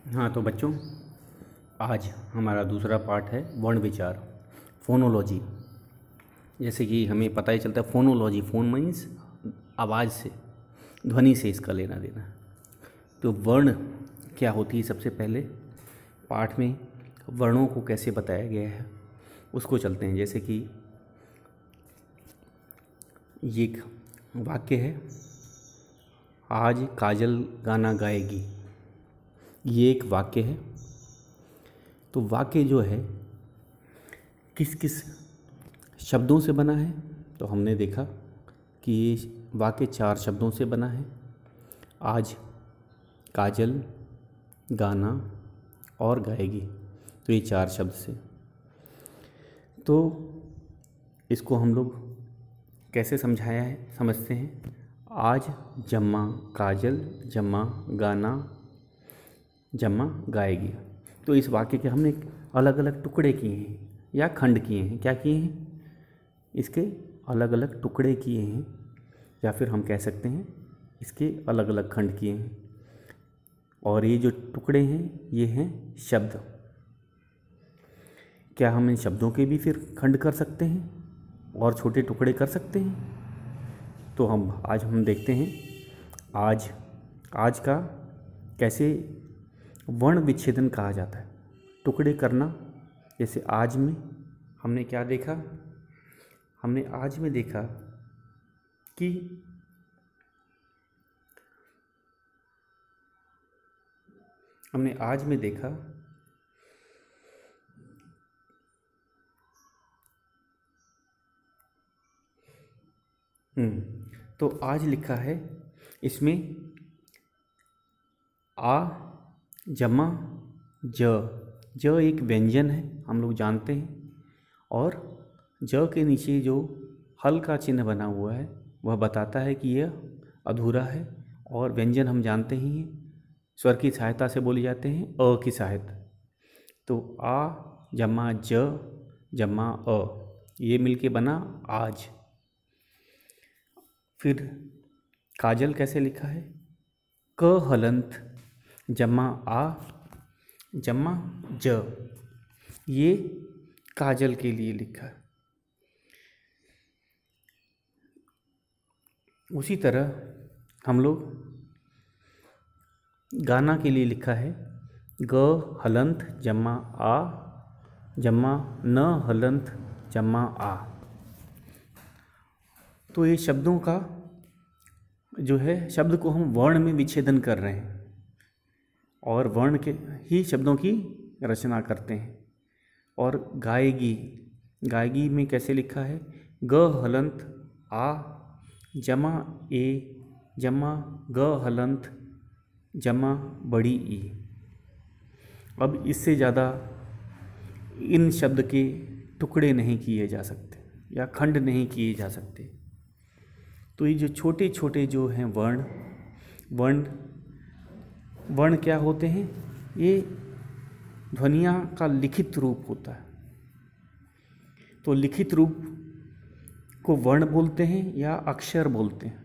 हाँ तो बच्चों, आज हमारा दूसरा पार्ट है वर्ण विचार, फोनोलॉजी। जैसे कि हमें पता ही चलता है फोनोलॉजी, फोन मीन्स आवाज़ से, ध्वनि से इसका लेना देना। तो वर्ण क्या होती है, सबसे पहले पाठ में वर्णों को कैसे बताया गया है उसको चलते हैं। जैसे कि ये एक वाक्य है, आज काजल गाना गाएगी। ये एक वाक्य है। तो वाक्य जो है किस किस शब्दों से बना है, तो हमने देखा कि ये वाक्य 4 शब्दों से बना है। आज, काजल, गाना और गाएगी, तो ये 4 शब्द से। तो इसको हम लोग कैसे समझाया है, समझते हैं। आज जम्मा काजल जम्मा गाना जम्मा गाएगी। तो इस वाक्य के हमने अलग अलग टुकड़े किए हैं या खंड किए हैं। क्या किए हैं? इसके अलग अलग टुकड़े किए हैं, या फिर हम कह सकते हैं इसके अलग अलग खंड किए हैं। और ये जो टुकड़े हैं ये हैं शब्द। क्या हम इन शब्दों के भी फिर खंड कर सकते हैं और छोटे टुकड़े कर सकते हैं? तो आज हम देखते हैं आज का कैसे वर्ण विच्छेदन कहा जाता है, टुकड़े करना। जैसे आज में हमने क्या देखा, हमने आज में देखा कि तो आज लिखा है इसमें आ जमा ज एक व्यंजन है, हम लोग जानते हैं। और ज के नीचे जो हल का चिन्ह बना हुआ है वह बताता है कि यह अधूरा है। और व्यंजन हम जानते ही हैं, स्वर की सहायता से बोले जाते हैं, अ की सहायता। तो आ जमा ज जमा अ, ये मिलके बना आज। फिर काजल कैसे लिखा है, क हलंत जमा आ जमा ज, ये काजल के लिए लिखा है। उसी तरह हम लोग गाना के लिए लिखा है, ग हलंत जमा आ जमा न हलंत जमा आ। तो ये शब्दों का जो है, शब्द को हम वर्ण में विच्छेदन कर रहे हैं और वर्ण के ही शब्दों की रचना करते हैं। और गाएगी में कैसे लिखा है, ग हलंत आ जमा ए जमा ग हलंत जमा बड़ी ई। अब इससे ज़्यादा इन शब्द के टुकड़े नहीं किए जा सकते या खंड नहीं किए जा सकते। तो ये जो छोटे छोटे जो हैं वर्ण क्या होते हैं, ये ध्वनियाँ का लिखित रूप होता है। तो लिखित रूप को वर्ण बोलते हैं या अक्षर बोलते हैं।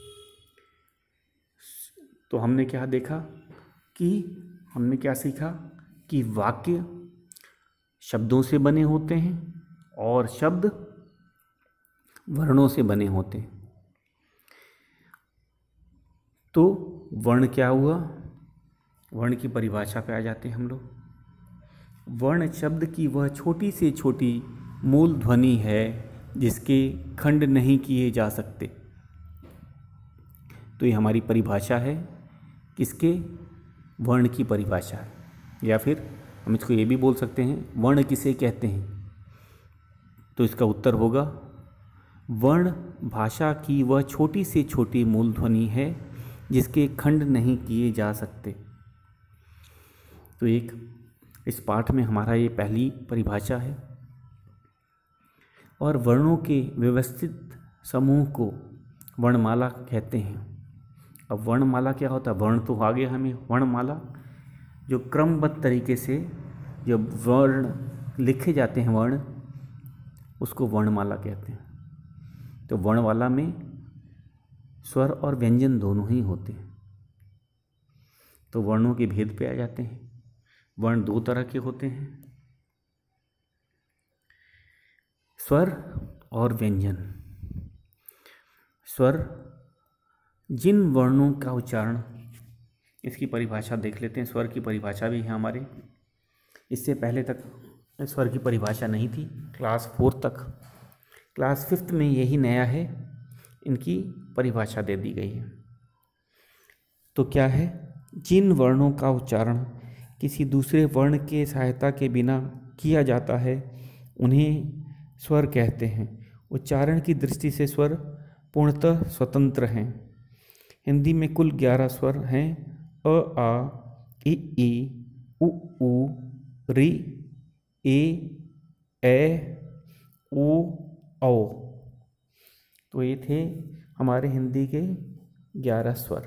तो हमने क्या देखा कि हमने क्या सीखा कि वाक्य शब्दों से बने होते हैं और शब्द वर्णों से बने होते हैं। तो वर्ण क्या हुआ, वर्ण की परिभाषा पे आ जाते हैं हम लोग। वर्ण शब्द की वह छोटी से छोटी मूल ध्वनि है जिसके खंड नहीं किए जा सकते। तो ये हमारी परिभाषा है, किसके? वर्ण की परिभाषा है। या फिर हम इसको ये भी बोल सकते हैं, वर्ण किसे कहते हैं? तो इसका उत्तर होगा, वर्ण भाषा की वह छोटी से छोटी मूल ध्वनि है जिसके खंड नहीं किए जा सकते। तो एक इस पाठ में हमारा ये पहली परिभाषा है। और वर्णों के व्यवस्थित समूह को वर्णमाला कहते हैं। अब वर्णमाला क्या होता है? वर्ण तो आ गया हमें, वर्णमाला जो क्रमबद्ध तरीके से जब वर्ण लिखे जाते हैं, वर्ण, उसको वर्णमाला कहते हैं। तो वर्णमाला में स्वर और व्यंजन दोनों ही होते हैं। तो वर्णों के भेद पे आ जाते हैं। वर्ण दो तरह के होते हैं, स्वर और व्यंजन। स्वर, जिन वर्णों का उच्चारण, इसकी परिभाषा देख लेते हैं। स्वर की परिभाषा भी है हमारे, इससे पहले तक स्वर की परिभाषा नहीं थी, क्लास 4 तक। क्लास 5 में यही नया है, इनकी परिभाषा दे दी गई है। तो क्या है? जिन वर्णों का उच्चारण किसी दूसरे वर्ण के सहायता के बिना किया जाता है उन्हें स्वर कहते हैं। उच्चारण की दृष्टि से स्वर पूर्णतः स्वतंत्र हैं। हिंदी में कुल 11 स्वर हैं: अ, आ, इ, उ, ऋ, ए, उ, औ। तो ये थे हमारे हिंदी के 11 स्वर।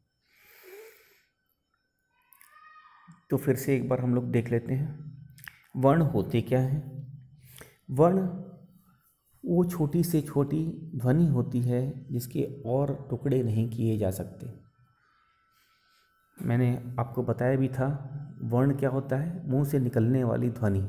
तो फिर से एक बार हम लोग देख लेते हैं वर्ण होते क्या हैं। वर्ण वो छोटी से छोटी ध्वनि होती है जिसके और टुकड़े नहीं किए जा सकते। मैंने आपको बताया भी था, वर्ण क्या होता है? मुंह से निकलने वाली ध्वनि,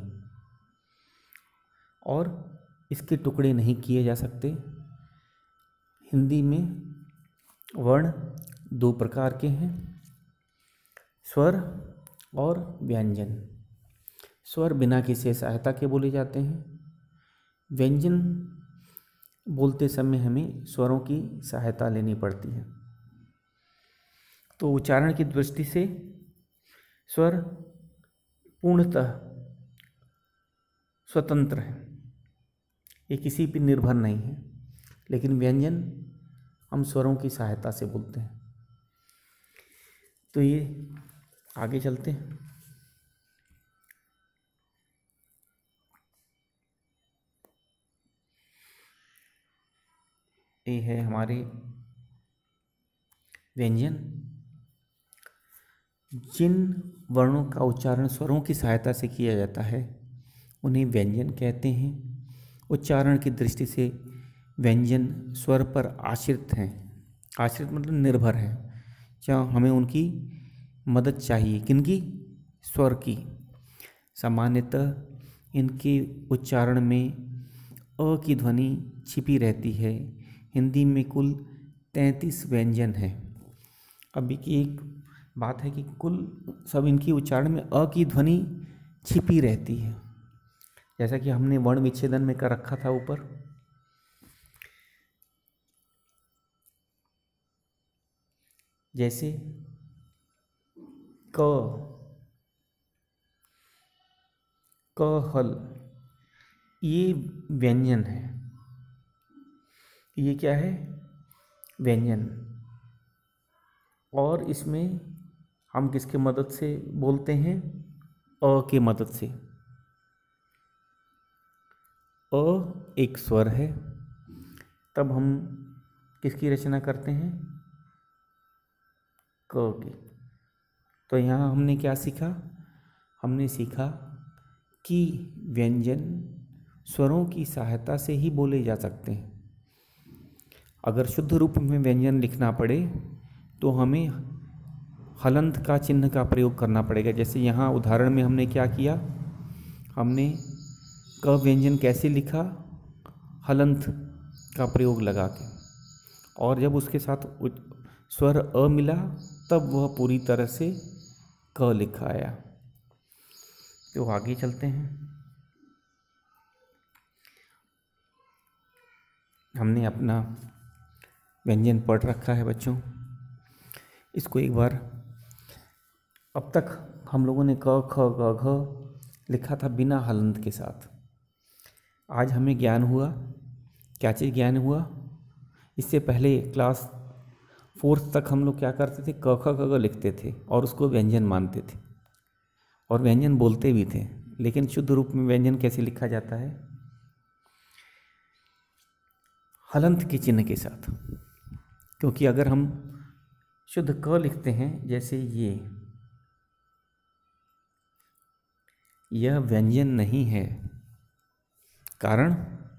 और इसके टुकड़े नहीं किए जा सकते। हिंदी में वर्ण दो प्रकार के हैं, स्वर और व्यंजन। स्वर बिना किसी सहायता के बोले जाते हैं। व्यंजन बोलते समय हमें स्वरों की सहायता लेनी पड़ती है। तो उच्चारण की दृष्टि से स्वर पूर्णतः स्वतंत्र है, ये किसी पर निर्भर नहीं है। लेकिन व्यंजन हम स्वरों की सहायता से बोलते हैं। तो ये आगे चलते हैं। ये है हमारे व्यंजन। जिन वर्णों का उच्चारण स्वरों की सहायता से किया जाता है उन्हें व्यंजन कहते हैं। उच्चारण की दृष्टि से व्यंजन स्वर पर आश्रित हैं। आश्रित मतलब निर्भर हैं, जहाँ हमें उनकी मदद चाहिए। किनकी? स्वर की। सामान्यतः इनके उच्चारण में अ की ध्वनि छिपी रहती है। हिंदी में कुल 33 व्यंजन हैं। अभी की एक बात है कि कुल सब इनकी उच्चारण में अ की ध्वनि छिपी रहती है, जैसा कि हमने वर्ण विच्छेदन में कर रखा था ऊपर। जैसे क, हल, ये व्यंजन है। ये क्या है? व्यंजन। और इसमें हम किसके मदद से बोलते हैं? अ की मदद से। अ एक स्वर है, तब हम किसकी रचना करते हैं? क की। तो यहाँ हमने क्या सीखा? हमने सीखा कि व्यंजन स्वरों की सहायता से ही बोले जा सकते हैं। अगर शुद्ध रूप में व्यंजन लिखना पड़े तो हमें हलंत का चिन्ह का प्रयोग करना पड़ेगा। जैसे यहाँ उदाहरण में हमने क्या किया? हमने क व्यंजन कैसे लिखा? हलंत का प्रयोग लगा के, और जब उसके साथ स्वर अ मिला तब वह पूरी तरह से क लिखा आया। तो आगे चलते हैं। हमने अपना व्यंजन पढ़ रखा है बच्चों, इसको एक बार। अब तक हम लोगों ने क, ख, ग, घ लिखा था बिना हलंत के साथ। आज हमें ज्ञान हुआ, क्या चीज़ ज्ञान हुआ? इससे पहले क्लास 4 तक हम लोग क्या करते थे? क, ख, ग, घ लिखते थे और उसको व्यंजन मानते थे और व्यंजन बोलते भी थे। लेकिन शुद्ध रूप में व्यंजन कैसे लिखा जाता है? हलंत के चिन्ह के साथ। क्योंकि अगर हम शुद्ध क लिखते हैं, जैसे यह व्यंजन नहीं है।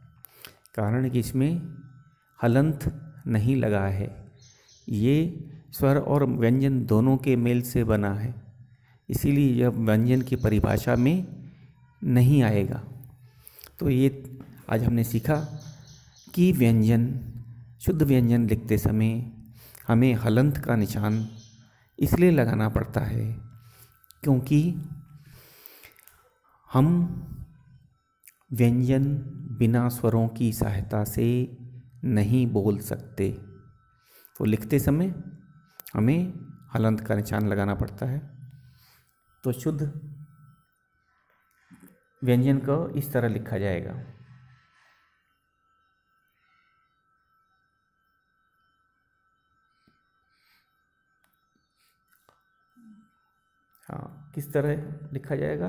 कारण कि इसमें हलंत नहीं लगा है, ये स्वर और व्यंजन दोनों के मेल से बना है, इसीलिए यह व्यंजन की परिभाषा में नहीं आएगा। तो ये आज हमने सीखा कि व्यंजन, शुद्ध व्यंजन लिखते समय हमें हलंत का निशान इसलिए लगाना पड़ता है क्योंकि हम व्यंजन बिना स्वरों की सहायता से नहीं बोल सकते। तो लिखते समय हमें हलंत का निशान लगाना पड़ता है। तो शुद्ध व्यंजन को इस तरह लिखा जाएगा। हाँ, किस तरह लिखा जाएगा?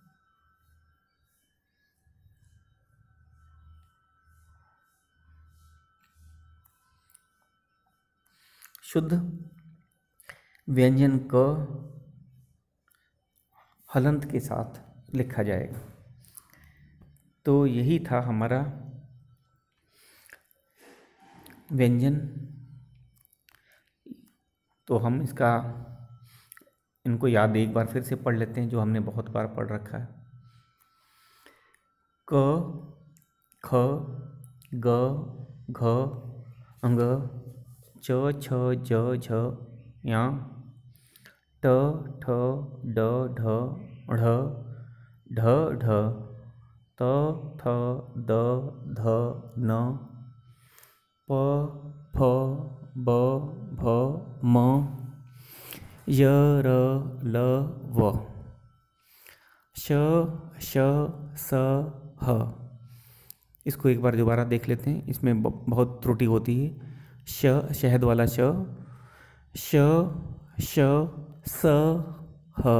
शुद्ध व्यंजन क हलंत के साथ लिखा जाएगा। तो यही था हमारा व्यंजन। तो हम इनको याद एक बार फिर से पढ़ लेते हैं, जो हमने बहुत बार पढ़ रखा है। क, ख, ग, घ, अंग, च, छ, ज, झ, या, ट, ठ, ड, ढ, ढ़, ढ, ढ, त, थ, द, ध, न, प, फ, ब, भ, म, य, र, ल, व, श, श, स, ह। इसको एक बार दोबारा देख लेते हैं, इसमें बहुत त्रुटि होती है। श, शहद वाला श, श, श, स, ह।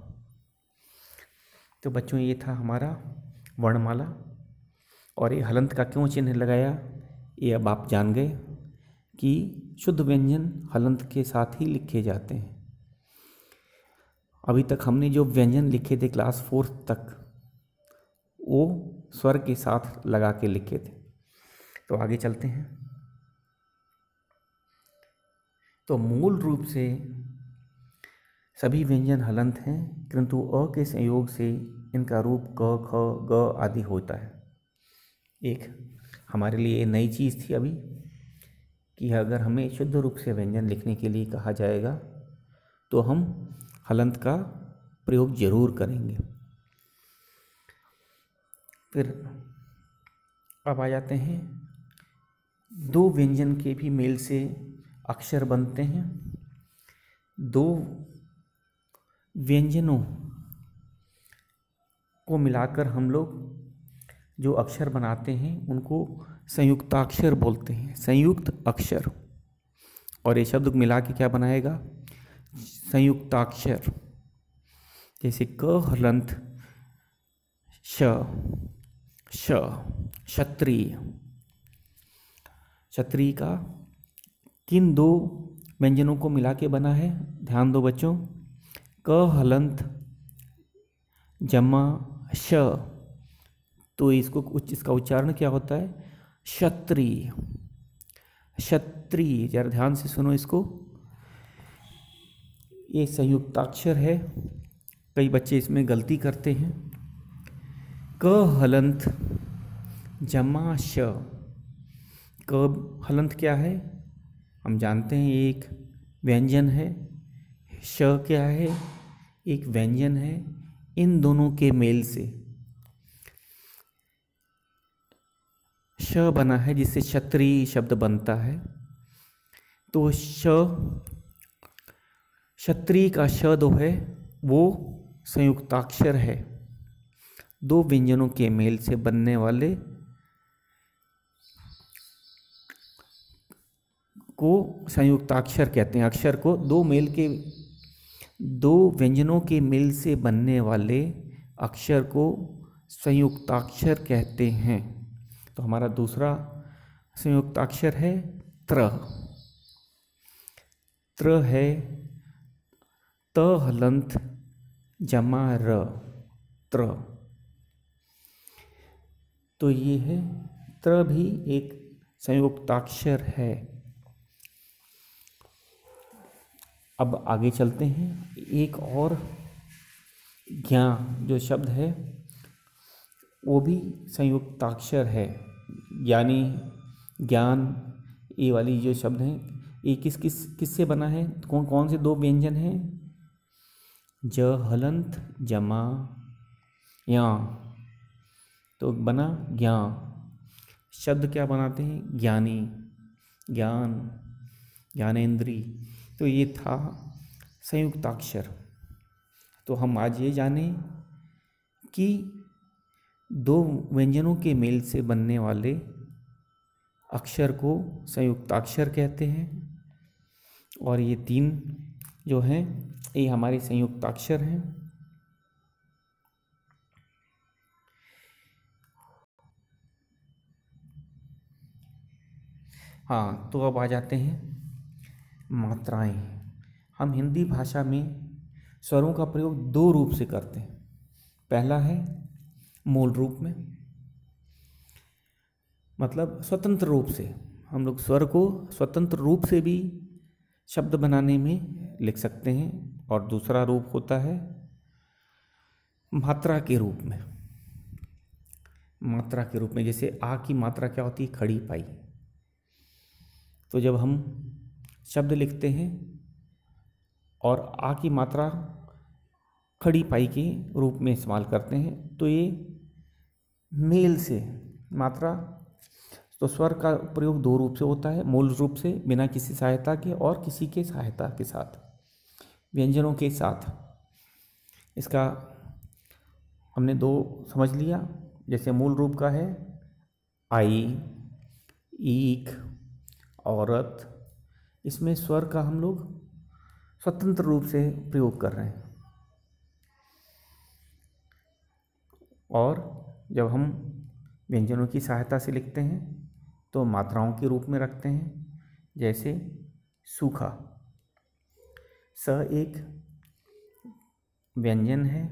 तो बच्चों, ये था हमारा वर्णमाला। और ये हलंत का क्यों चिन्ह लगाया, ये अब आप जान गए कि शुद्ध व्यंजन हलंत के साथ ही लिखे जाते हैं। अभी तक हमने जो व्यंजन लिखे थे क्लास 4 तक, वो स्वर के साथ लगा के लिखे थे। तो आगे चलते हैं। तो मूल रूप से सभी व्यंजन हलंत हैं, किंतु अ के संयोग से इनका रूप क, ख, ग आदि होता है। एक हमारे लिए नई चीज़ थी अभी कि अगर हमें शुद्ध रूप से व्यंजन लिखने के लिए कहा जाएगा तो हम हलंत का प्रयोग जरूर करेंगे। फिर अब आ जाते हैं, दो व्यंजन के भी मेल से अक्षर बनते हैं। दो व्यंजनों को मिलाकर हम लोग जो अक्षर बनाते हैं उनको संयुक्ताक्षर बोलते हैं, संयुक्त अक्षर। और ये शब्द मिला के क्या बनाएगा? संयुक्ताक्षर। जैसे क हलंत श, श, क्षत्रिय। क्षत्रिय का किन दो व्यंजनों को मिला के बना है? ध्यान दो बच्चों, क हलंत जमा श, तो इसका उच्चारण क्या होता है? क्षत्रिय। क्षत्रिय, जरा ध्यान से सुनो इसको। ये संयुक्ताक्षर है, कई बच्चे इसमें गलती करते हैं। क हलंत जमा श, क हलंत क्या है? हम जानते हैं एक व्यंजन है। श क्या है? एक व्यंजन है। इन दोनों के मेल से श बना है, जिससे क्षत्रिय शब्द बनता है। तो क्षत्रिय का श दो है, वो संयुक्ताक्षर है। दो व्यंजनों के मेल से बनने वाले को संयुक्ताक्षर कहते हैं। अक्षर को दो व्यंजनों के मेल से बनने वाले अक्षर को संयुक्ताक्षर कहते हैं। तो हमारा दूसरा संयुक्ताक्षर है त्र। त्र है त हलंत जमा र, त्र। तो ये है, त्र भी एक संयुक्ताक्षर है। अब आगे चलते हैं। एक और ज्ञा जो शब्द है वो भी संयुक्ताक्षर है, यानी ज्ञान, ये वाली जो शब्द हैं ये किससे बना है? कौन कौन से दो व्यंजन हैं? ज हलंत जमा या, तो बना ज्ञा। शब्द क्या बनाते हैं? ज्ञानी, ज्ञान, ज्ञानेंद्री। तो ये था संयुक्ताक्षर। तो हम आज ये जाने कि दो व्यंजनों के मेल से बनने वाले अक्षर को संयुक्ताक्षर कहते हैं, और ये तीन जो हैं ये हमारे संयुक्ताक्षर हैं। हाँ, तो अब आ जाते हैं मात्राएं। हम हिंदी भाषा में स्वरों का प्रयोग दो रूप से करते हैं। पहला है मूल रूप में, मतलब स्वतंत्र रूप से। हम लोग स्वर को स्वतंत्र रूप से भी शब्द बनाने में लिख सकते हैं। और दूसरा रूप होता है मात्रा के रूप में। मात्रा के रूप में, जैसे आ की मात्रा क्या होती है? खड़ी पाई। तो जब हम शब्द लिखते हैं और आ की मात्रा खड़ी पाई के रूप में इस्तेमाल करते हैं, तो ये मेल से मात्रा, तो स्वर का प्रयोग दो रूप से होता है, मूल रूप से बिना किसी सहायता के, और किसी के सहायता के साथ, व्यंजनों के साथ। इसका हमने दो समझ लिया। जैसे मूल रूप का है आई, ईक, औरत। इसमें स्वर का हम लोग स्वतंत्र रूप से प्रयोग कर रहे हैं। और जब हम व्यंजनों की सहायता से लिखते हैं तो मात्राओं के रूप में रखते हैं। जैसे सूखा, स एक व्यंजन है,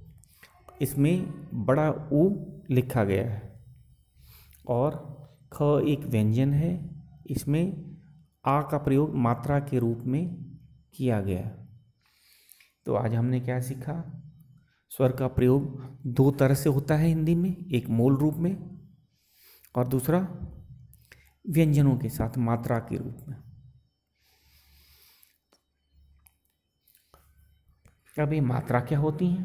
इसमें बड़ा ऊ लिखा गया है। और ख एक व्यंजन है, इसमें आ का प्रयोग मात्रा के रूप में किया गया। तो आज हमने क्या सीखा? स्वर का प्रयोग दो तरह से होता है हिंदी में, एक मूल रूप में और दूसरा व्यंजनों के साथ मात्रा के रूप में। अब ये मात्रा क्या होती हैं?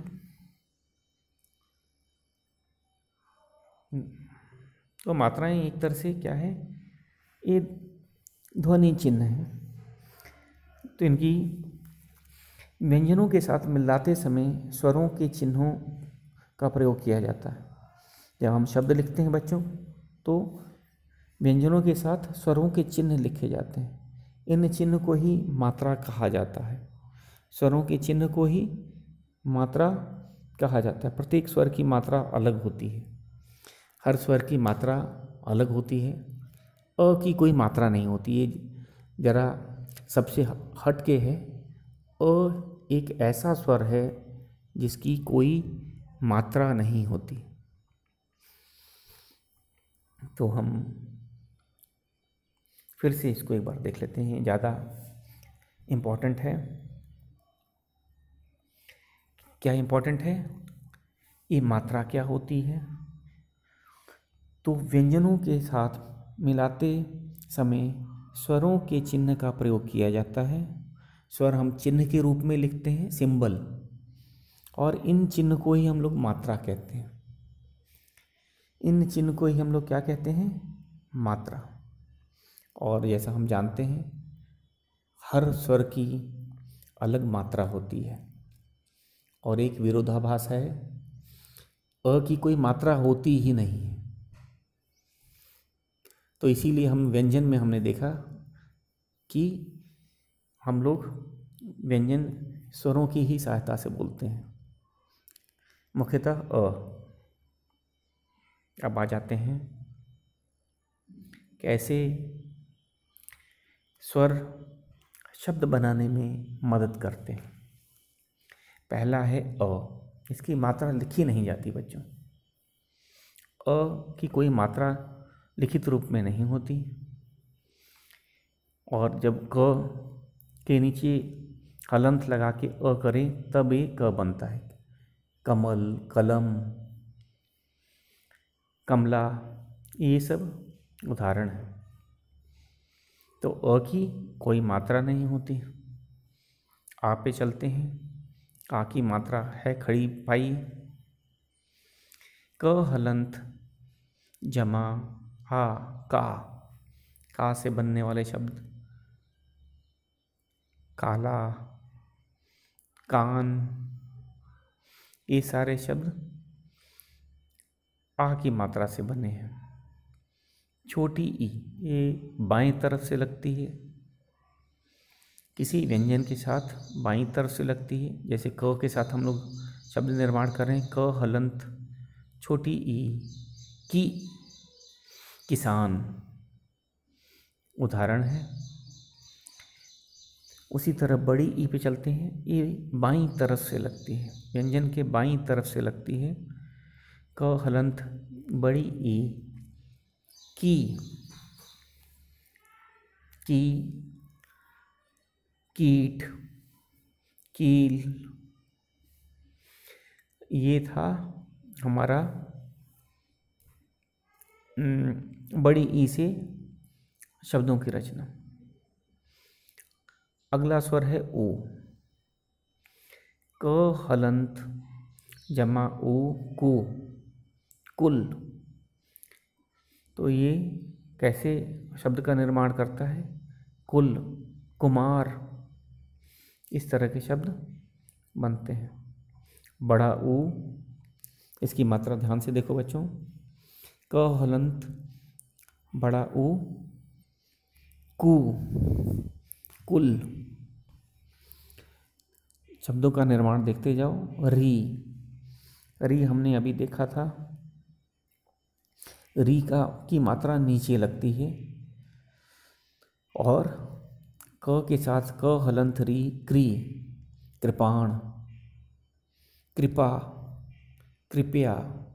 तो मात्राएं एक तरह से क्या है? ये ध्वनि चिन्ह है। तो इनकी व्यंजनों के साथ मिलाते समय स्वरों के चिन्हों का प्रयोग किया जाता है। जब हम शब्द लिखते हैं बच्चों, तो व्यंजनों के साथ स्वरों के चिन्ह लिखे जाते हैं। इन चिन्ह को ही मात्रा कहा जाता है। स्वरों के चिन्ह को ही मात्रा कहा जाता है। प्रत्येक स्वर की मात्रा अलग होती है, हर स्वर की मात्रा अलग होती है। अ की कोई मात्रा नहीं होती, ये जरा सबसे हट के है। अ एक ऐसा स्वर है जिसकी कोई मात्रा नहीं होती। तो हम फिर से इसको एक बार देख लेते हैं, ज़्यादा इम्पोर्टेंट है। क्या इम्पोर्टेंट है? ये मात्रा क्या होती है? तो व्यंजनों के साथ मिलाते समय स्वरों के चिन्ह का प्रयोग किया जाता है। स्वर हम चिन्ह के रूप में लिखते हैं, सिंबल, और इन चिन्ह को ही हम लोग मात्रा कहते हैं। इन चिन्ह को ही हम लोग क्या कहते हैं? मात्रा। और जैसा हम जानते हैं हर स्वर की अलग मात्रा होती है, और एक विरोधाभास है, अ की कोई मात्रा होती ही नहीं है। तो इसीलिए हम व्यंजन में हमने देखा कि हम लोग व्यंजन स्वरों की ही सहायता से बोलते हैं, मुख्यतः अ। अब आ जाते हैं कैसे स्वर शब्द बनाने में मदद करते हैं। पहला है अ। इसकी मात्रा लिखी नहीं जाती बच्चों। अ की कोई मात्रा लिखित रूप में नहीं होती। और जब क के नीचे हलंत लगा के अ करें तब ये क बनता है। कमल, कलम, कमला, ये सब उदाहरण है। तो अ की कोई मात्रा नहीं होती। आ पे चलते हैं। आ की मात्रा है खड़ी पाई। क हलंत जमा आ का से बनने वाले शब्द काला, कान, ये सारे शब्द आ की मात्रा से बने हैं। छोटी ई ये बाईं तरफ से लगती है, किसी व्यंजन के साथ बाईं तरफ से लगती है। जैसे क के साथ हम लोग शब्द निर्माण कर रहे हैं, क हलंत छोटी ई की, किसान, उदाहरण है। उसी तरह बड़ी ई पे चलते हैं। ये बाईं तरफ से लगती है, व्यंजन के बाईं तरफ से लगती है। क हलंत बड़ी ई की, कीट, कील। ये था हमारा बड़ी ई से शब्दों की रचना। अगला स्वर है ओ। क हलंत जमा ओ कु, कुल। तो ये कैसे शब्द का निर्माण करता है? कुल, कुमार, इस तरह के शब्द बनते हैं। बड़ा ऊ, इसकी मात्रा ध्यान से देखो बच्चों। क हलंत बड़ा ऊ कु, कुल। शब्दों का निर्माण देखते जाओ। री हमने अभी देखा था। री की मात्रा नीचे लगती है और क के साथ क हलंत री, क्री, कृपाण, कृपा, कृपया,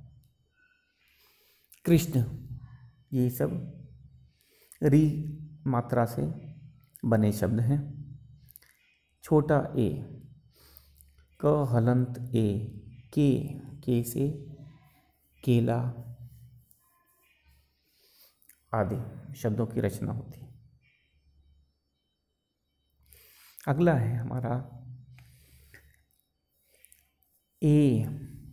कृष्ण, ये सब री मात्रा से बने शब्द हैं। छोटा ए, क हलंत ए, के से केला आदि शब्दों की रचना होती है। अगला है हमारा ए।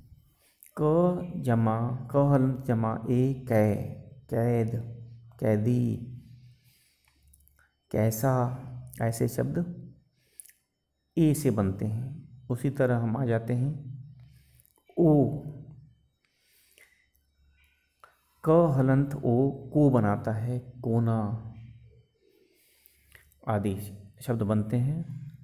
क हलंत जमा ए, कैद, कैदी, कैसा, ऐसे शब्द ए से बनते हैं। उसी तरह हम आ जाते हैं ओ। क हलंत ओ को बनाता है, कोना आदि शब्द बनते हैं।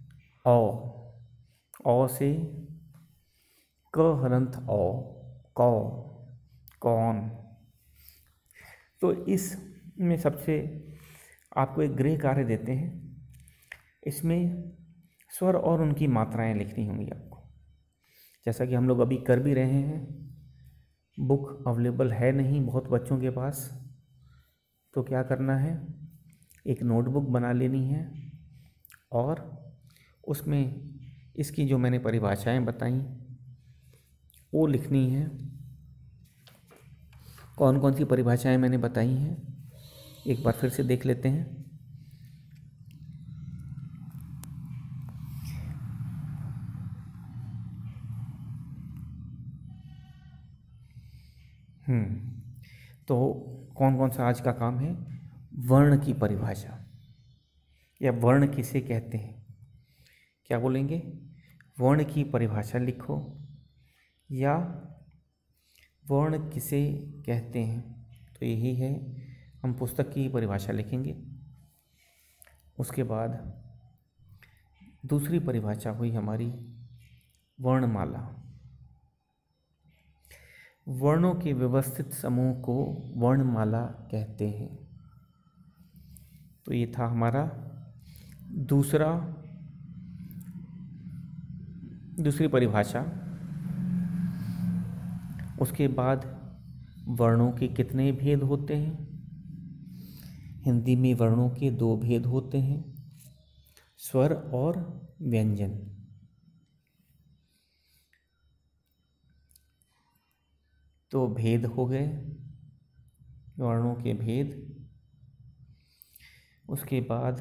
औ से क हलंत औ, कौ, कौन। तो इसमें सबसे आपको एक गृह कार्य देते हैं। इसमें स्वर और उनकी मात्राएं लिखनी होंगी आपको, जैसा कि हम लोग अभी कर भी रहे हैं। बुक अवेलेबल है नहीं बहुत बच्चों के पास, तो क्या करना है, एक नोटबुक बना लेनी है और उसमें इसकी जो मैंने परिभाषाएं बताई वो लिखनी है। कौन कौन सी परिभाषाएं मैंने बताई हैं एक बार फिर से देख लेते हैं। तो कौन कौन सा आज का काम है? वर्ण की परिभाषा, या वर्ण किसे कहते हैं, क्या बोलेंगे? वर्ण की परिभाषा लिखो, या वर्ण किसे कहते हैं। तो यही है, हम पुस्तक की परिभाषा लिखेंगे। उसके बाद दूसरी परिभाषा हुई हमारी वर्णमाला। वर्णों के व्यवस्थित समूह को वर्णमाला कहते हैं। तो ये था हमारा दूसरी परिभाषा। उसके बाद वर्णों के कितने भेद होते हैं? हिंदी में वर्णों के 2 भेद होते हैं, स्वर और व्यंजन। तो भेद हो गए, वर्णों के भेद। उसके बाद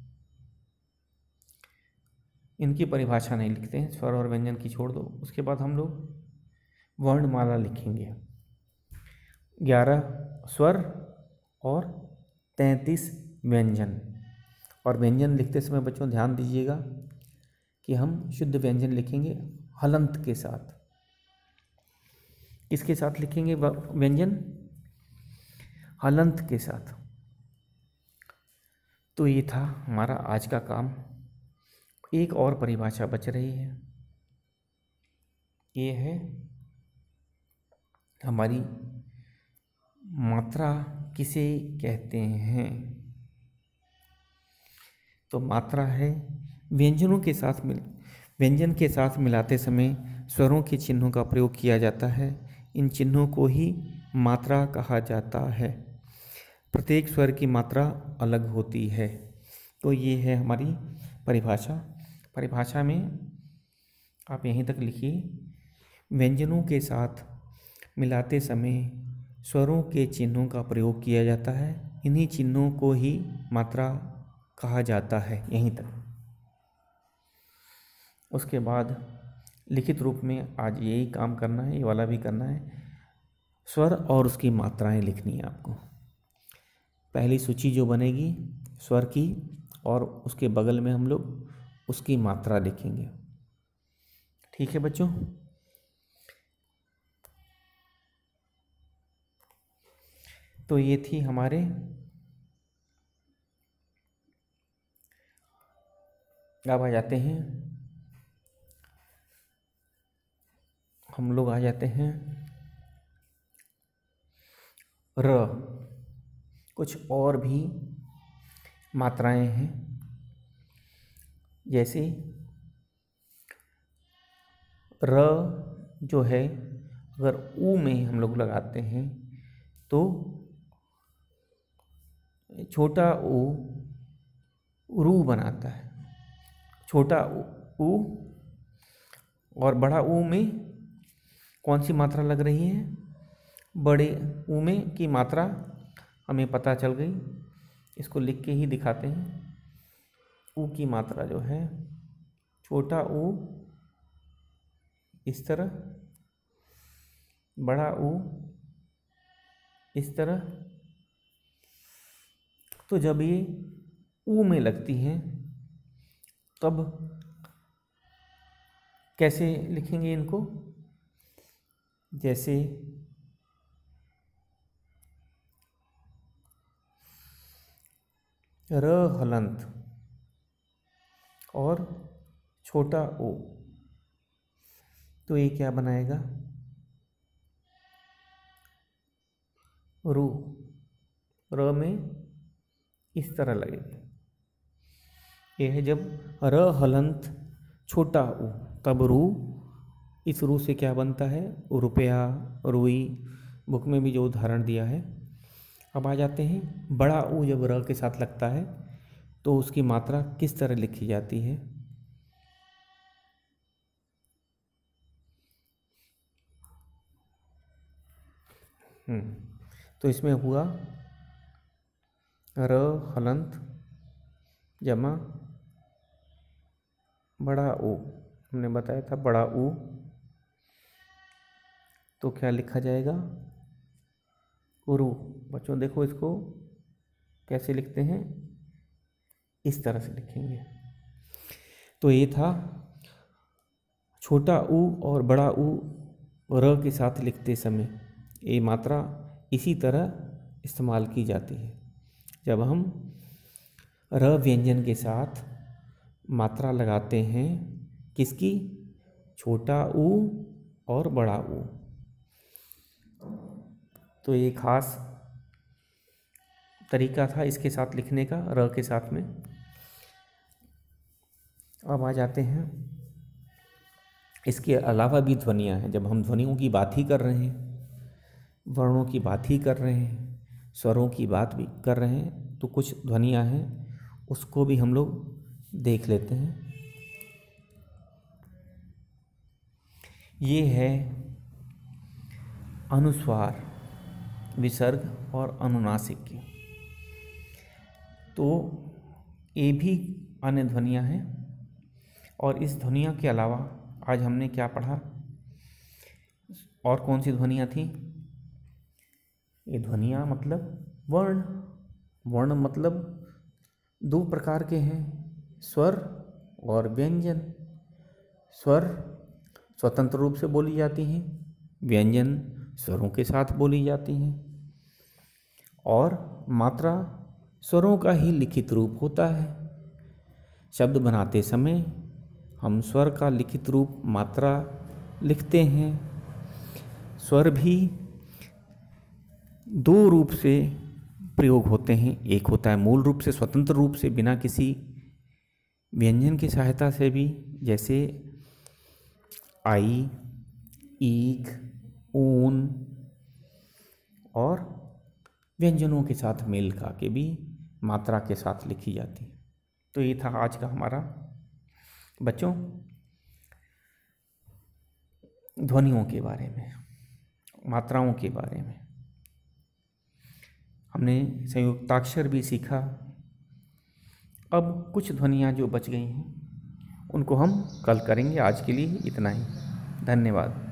इनकी परिभाषा नहीं लिखते हैं, स्वर और व्यंजन की छोड़ दो। उसके बाद हम लोग वर्णमाला लिखेंगे। 11 स्वर और 33 व्यंजन। और व्यंजन लिखते समय बच्चों ध्यान दीजिएगा कि हम शुद्ध व्यंजन लिखेंगे हलंत के साथ। किसके साथ लिखेंगे व्यंजन? हलंत के साथ। तो ये था हमारा आज का काम। एक और परिभाषा बच रही है, ये है हमारी मात्रा किसे कहते हैं। तो मात्रा है व्यंजन के साथ मिलाते समय स्वरों के चिन्हों का प्रयोग किया जाता है। इन चिन्हों को ही मात्रा कहा जाता है। प्रत्येक स्वर की मात्रा अलग होती है। तो ये है हमारी परिभाषा। परिभाषा में आप यहीं तक लिखिए, व्यंजनों के साथ मिलाते समय स्वरों के चिन्हों का प्रयोग किया जाता है। इन्हीं चिन्हों को ही मात्रा कहा जाता है, यहीं तक। उसके बाद लिखित रूप में आज यही काम करना है, ये वाला भी करना है। स्वर और उसकी मात्राएं लिखनी है आपको। पहली सूची जो बनेगी स्वर की, और उसके बगल में हम लोग उसकी मात्रा लिखेंगे। ठीक है बच्चों? तो ये थी हमारे अब आ जाते हैं हम लोग आ जाते हैं र। कुछ और भी मात्राएं हैं, जैसे र जो है अगर ऊ में हम लोग लगाते हैं तो छोटा ऊ रू बनाता है। छोटा ऊ और बड़ा ऊ में कौन सी मात्रा लग रही है? बड़े ऊ में की मात्रा हमें पता चल गई। इसको लिख के ही दिखाते हैं। ऊ की मात्रा जो है, छोटा ऊ इस तरह, बड़ा ऊ इस तरह। तो जब ये ऊ में लगती हैं तब कैसे लिखेंगे इनको? जैसे र हलंत और छोटा ओ, तो ये क्या बनाएगा? रू। र में इस तरह लगेगा। ये है जब र हलंत छोटा ऊ, तब रू। इस रू से क्या बनता है? रुपया, रुई। बुक में भी जो उदाहरण दिया है। अब आ जाते हैं बड़ा ऊ। जब र के साथ लगता है तो उसकी मात्रा किस तरह लिखी जाती है? तो इसमें हुआ र हलंत जमा बड़ा ऊ। हमने बताया था बड़ा ऊ। तो क्या लिखा जाएगा? उरु। बच्चों देखो इसको कैसे लिखते हैं, इस तरह से लिखेंगे। तो ये था छोटा ऊ और बड़ा ऊ र के साथ लिखते समय ये मात्रा इसी तरह इस्तेमाल की जाती है। जब हम र व्यंजन के साथ मात्रा लगाते हैं, किसकी? छोटा ऊ और बड़ा ऊ। तो ये खास तरीका था इसके साथ लिखने का, र के साथ में। अब आ जाते हैं, इसके अलावा भी ध्वनियाँ हैं। जब हम ध्वनियों की बात ही कर रहे हैं, वर्णों की बात ही कर रहे हैं, स्वरों की बात भी कर रहे हैं, तो कुछ ध्वनियाँ हैं उसको भी हम लोग देख लेते हैं। ये है अनुस्वार, विसर्ग और अनुनासिक की। तो ये भी अन्य ध्वनियाँ हैं। और इस ध्वनियों के अलावा आज हमने क्या पढ़ा, और कौन सी ध्वनियाँ थी? ये ध्वनियाँ मतलब वर्ण। वर्ण मतलब दो प्रकार के हैं, स्वर और व्यंजन। स्वर स्वतंत्र रूप से बोली जाती हैं, व्यंजन स्वरों के साथ बोली जाती हैं। और मात्रा स्वरों का ही लिखित रूप होता है। शब्द बनाते समय हम स्वर का लिखित रूप मात्रा लिखते हैं। स्वर भी दो रूप से प्रयोग होते हैं। एक होता है मूल रूप से, स्वतंत्र रूप से, बिना किसी व्यंजन की सहायता से भी, जैसे आई, ईक, ऊन, और व्यंजनों के साथ मेल खा के भी मात्रा के साथ लिखी जाती है। तो ये था आज का हमारा बच्चों ध्वनियों के बारे में, मात्राओं के बारे में। हमने संयुक्ताक्षर भी सीखा। अब कुछ ध्वनियाँ जो बच गई हैं उनको हम कल करेंगे। आज के लिए इतना ही। धन्यवाद।